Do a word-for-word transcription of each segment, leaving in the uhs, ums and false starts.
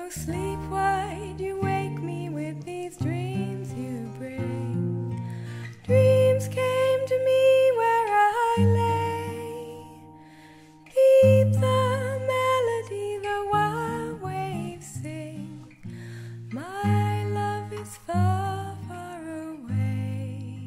Oh, sleep, why do you wake me with these dreams you bring? Dreams came to me where I lay. Deep the melody the wild waves sing. My love is far, far away.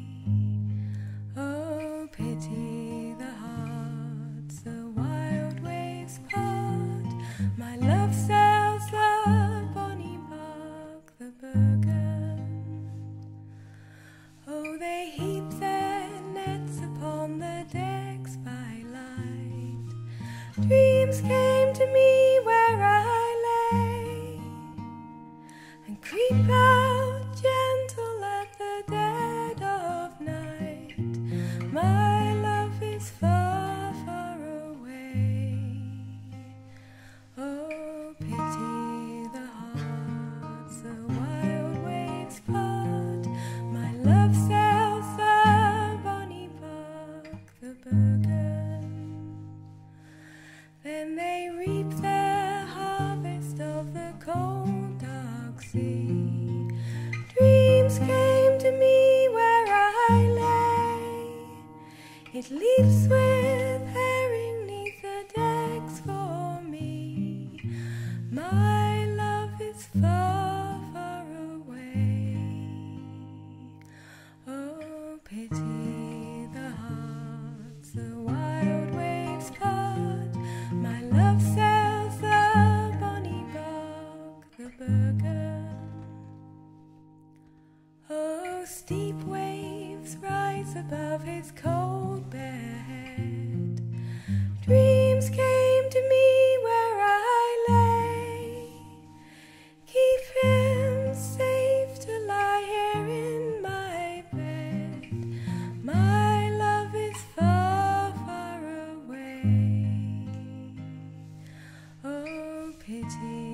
Oh, pity the hearts the wild waves part. My love sails the bonny barque, the Bergen. Oh, they heap their nets upon the decks by light. Dreams came to me where I lay, and creep out gentle at the dead of night. My love is far, far away. Oh, pity the hearts the wild waves part. My love sails the bonny barque, the Bergen. Then they reap their harvest of the cold dark sea. Dreams came to me where I lay. It leaps with herring neath the decks for me. My love is far, far away. Oh, pity the hearts the wild waves part. My love sails the bonny barque, the Bergen. Oh, steep waves rise above his cold bare head. Dreams came to me where I lay. Keep him safe to lie here in my bed. My love is far, far away. Oh, pity